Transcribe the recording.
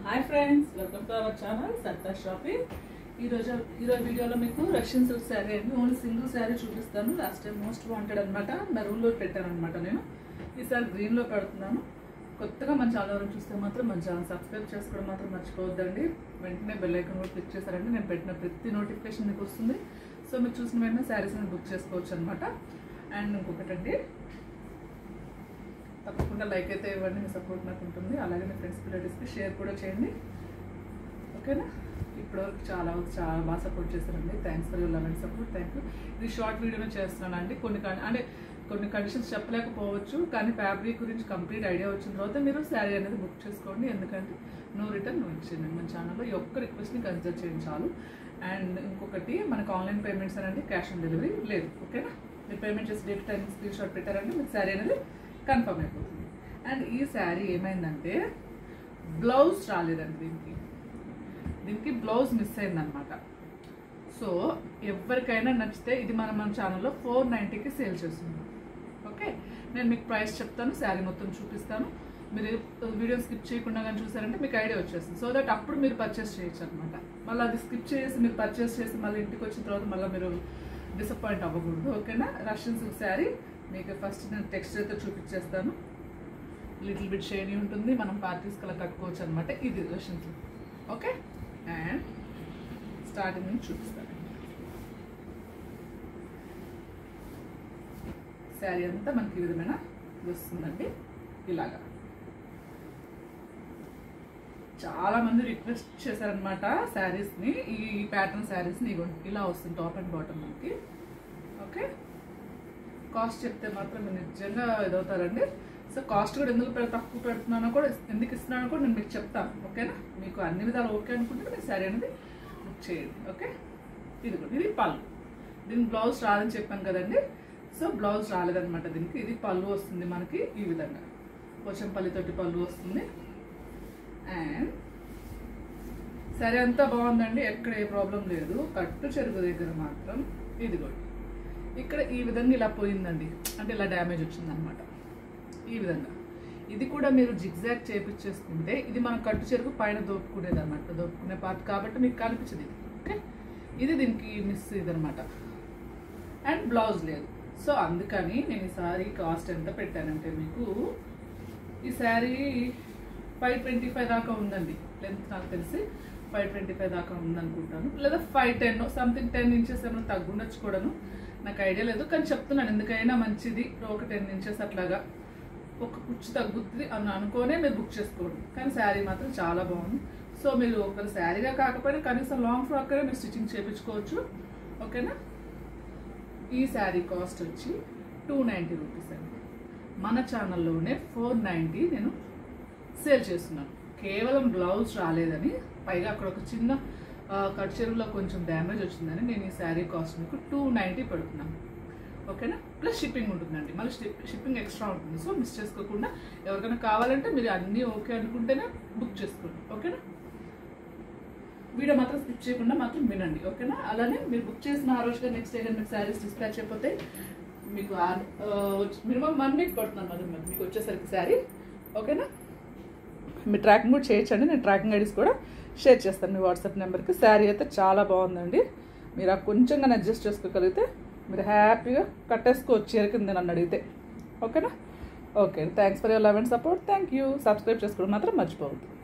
Hi friends, welcome to our channel Satta shopping. ఈరోజు వీడియోలో మీకు రష్యన్ సిల్క్ శారీ అండి. ఓన్లీ సింగిల్ శారీ చూపిస్తాను. లాస్ట్ టైం మోస్ట్ వాంటెడ్ అనమాట, మెరూన్లో పెట్టాను అనమాట. నేను ఈసారి గ్రీన్లో పెడుతున్నాను. కొత్తగా మన ఛానల్ చూస్తే మాత్రం మన ఛానల్ సబ్స్క్రైబ్ చేసుకోవడం మాత్రం మర్చిపోవద్దండి. వెంటనే బెల్ ఐకాన్ కూడా క్లిక్ చేశారంటే నేను పెట్టిన ప్రతి నోటిఫికేషన్ మీకు వస్తుంది. సో మీరు చూసిన వెంటనే శారీస్ అని బుక్ చేసుకోవచ్చు అనమాట. అండ్ ఇంకొకటండి, తప్పకుండా లైక్ అయితే ఇవ్వండి, మీ సపోర్ట్ నాకు ఉంటుంది. అలాగే మీ ఫ్రెండ్స్ రిలేటివ్స్కి షేర్ కూడా చేయండి, ఓకేనా? ఇప్పటివరకు చాలా బాగా సపోర్ట్ చేశారండి. Thanks for your love and support. Thank you. ఇది షార్ట్ వీడియోనే చేస్తున్నాను అండి. కొన్ని కండిషన్స్ చెప్పలేకపోవచ్చు, కానీ ఫ్యాబ్రిక్ గురించి కంప్లీట్ ఐడియా వచ్చిన తర్వాత మీరు శారీ అనేది బుక్ చేసుకోండి. ఎందుకంటే నో రిటర్న్ నో ఎక్స్చేంజ్. మన ఛానల్లో ఈ ఒక్క రిక్వెస్ట్ని కన్సిడర్ చేయండి చాలు. అండ్ ఇంకొకటి, మనకు ఆన్లైన్ పేమెంట్స్ అనేది క్యాష్ ఆన్ డెలివరీ లేదు, ఓకేనా? మీరు పేమెంట్ చేసి డేట్ టైం స్క్రీన్ షాట్ పెట్టారంటే మీకు శారీ అనేది కన్ఫర్మ్ అయిపోతుంది. అండ్ ఈ శారీ ఏమైందంటే బ్లౌజ్ రాలేదండి, దీనికి బ్లౌజ్ మిస్ అయిందనమాట. సో ఎవరికైనా నచ్చితే ఇది మన ఛానల్లో 490కి సేల్ చేస్తున్నాం, ఓకే? నేను మీకు ప్రైస్ చెప్తాను, శారీ మొత్తం చూపిస్తాను. మీరు వీడియో స్కిప్ చేయకుండా కానీ చూసారంటే మీకు ఐడియా వచ్చేస్తుంది. సో దట్ అప్పుడు మీరు పర్చేస్ చేయొచ్చు అనమాట. మళ్ళీ అది స్కిప్ చేసి మీరు పర్చేస్ చేసి మళ్ళీ ఇంటికి వచ్చిన తర్వాత మళ్ళీ మీరు డిసప్పాయింట్ అవ్వకూడదు, ఓకేనా? రష్యన్ సిల్క్ శారీ మీకు ఫస్ట్ నేను టెక్స్చర్ అయితే చూపించేస్తాను. లిటిల్ బిట్ షేడీ ఉంటుంది, మనం పార్టీస్ కలా కట్టుకోవచ్చు అనమాట. ఇది Russian silk, okay? And starting నుంచి చూపిస్తాను. శారీ అంతా మనకి ఈ విధమైన వస్తుందండి, ఇలాగా. చాలామంది రిక్వెస్ట్ చేశారనమాట శారీస్ని, ఈ ప్యాటర్న్ శారీస్ని. ఇలా వస్తుంది టాప్ అండ్ బాటమ్ మనకి, ఓకే? కాస్ట్ చెప్తే మాత్రం మీరు నిజంగా ఇదవుతారండి. సో కాస్ట్ కూడా ఎందుకు తక్కువ పెడుతున్నానో కూడా, ఎందుకు ఇస్తున్నానో కూడా నేను మీకు చెప్తాను, ఓకేనా? మీకు అన్ని విధాలు ఓకే అనుకుంటే మీరు శారీ అనేది బుక్ చేయండి, ఓకే? ఇది పళ్ళు. దీనికి బ్లౌజ్ రాదని చెప్పాను కదండి. సో బ్లౌజ్ రాలేదనమాట దీనికి. ఇది పళ్ళు వస్తుంది మనకి ఈ విధంగా, పోచంపల్లితోటి పళ్ళు వస్తుంది. అండ్ శారీ అంతా బాగుందండి, ఎక్కడ ఏ ప్రాబ్లం లేదు. కట్టు చెరుకు దగ్గర మాత్రం ఇదిగోండి ఇక్కడ ఈ విధంగా ఇలా పోయిందండి, అంటే ఇలా డ్యామేజ్ వచ్చిందనమాట ఈ విధంగా. ఇది కూడా మీరు జిగ్జాగ్ చేపించేసుకుంటే ఇది మనం కట్టు చెరుకు పైన దోపుకునేది అనమాట, దోపుకునే పార్ట్ కాబట్టి మీకు కనిపించదు ఇది, ఓకే? ఇది దీనికి మిస్ ఇదనమాట. అండ్ బ్లౌజ్ లేదు. సో అందుకని నేను ఈ శారీ కాస్ట్ ఎంత పెట్టానంటే, మీకు ఈ శారీ 525 దాకా ఉందండి లెంత్. నాకు తెలిసి 525 దాకా ఉందనుకుంటాను, లేదా 510 సంథింగ్ 10 ఇంచెస్ ఏమైనా తగ్గుండొచ్చు కూడాను, నాకు ఐడియా లేదు. కానీ చెప్తున్నాను, ఎందుకైనా మంచిది ఒక 10 ఇంచెస్ అట్లాగా ఒక కుచ్చు తగ్గుతుంది అని అనుకోనే మీరు బుక్ చేసుకోండి. కానీ శారీ మాత్రం చాలా బాగుంది. సో మీరు ఒక శారీగా కాకపోయినా కనీసం లాంగ్ ఫ్రాక్ అయినా మీరు స్టిచ్చింగ్ చేయించుకోవచ్చు, ఓకేనా? ఈ శారీ కాస్ట్ వచ్చి 290 రూపీస్ అండి. మన ఛానల్లోనే 490 నేను సేల్ చేస్తున్నాను. కేవలం బ్లౌజ్ రాలేదని, పైగా అక్కడ ఒక చిన్న కట్ చెరువులో కొంచెం డ్యామేజ్ వచ్చిందని నేను ఈ శారీ కాస్ట్ మీకు 290 పెడుతున్నాను, ఓకేనా? ప్లస్ షిప్పింగ్ ఉంటుందండి, మళ్ళీ షిప్పింగ్ ఎక్స్ట్రా ఉంటుంది. సో మిస్ చేసుకోకుండా, ఎవరికైనా కావాలంటే మీరు అన్నీ ఓకే అనుకుంటేనే బుక్ చేసుకోండి, ఓకేనా? వీడియో మాత్రం స్కిప్ చేయకుండా మాత్రం వినండి, ఓకేనా? అలానే మీరు బుక్ చేసిన ఆ రోజుగా నెక్స్ట్ డే మీకు శారీస్ డిస్పాచ్ అయిపోతే మీకు మినిమం 1 వీక్ పడుతున్నాను మరి మీకు వచ్చేసరికి శారీ, ఓకేనా? మీరు ట్రాకింగ్ కూడా చేయొచ్చండి. నేను ట్రాకింగ్ ఐడీస్ కూడా షేర్ చేస్తాను మీ వాట్సాప్ నెంబర్కి. శారీ అయితే చాలా బాగుందండి. మీరు ఆ కొంచెంగా అడ్జస్ట్ చేసుకోగలిగితే మీరు హ్యాపీగా కట్టేసుకోవచ్చు చీర కింద నన్ను అడిగితే, ఓకేనా? Okay, thanks for your love and support. Thank you. Subscribe చేసుకోవడం మాత్రం మర్చిపోవద్దు.